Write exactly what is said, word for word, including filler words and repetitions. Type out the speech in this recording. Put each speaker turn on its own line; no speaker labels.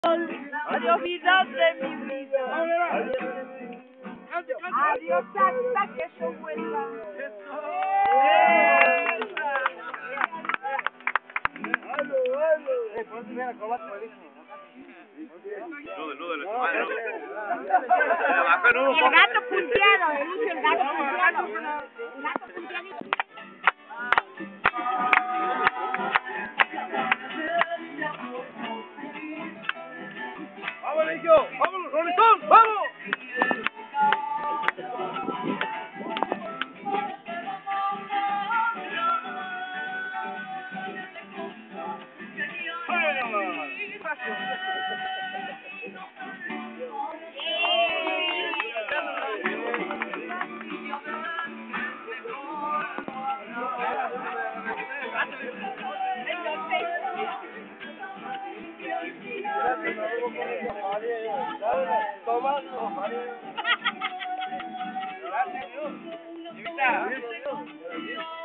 Adiós, vida de mi vida. Adiós hasta que yo vuelva. El gato punteado, el uso el gato punteado. El gato punteadito.
¡Vamos, Nico! ¡Vámonos, Rolitón! ¡Vamos! Toma.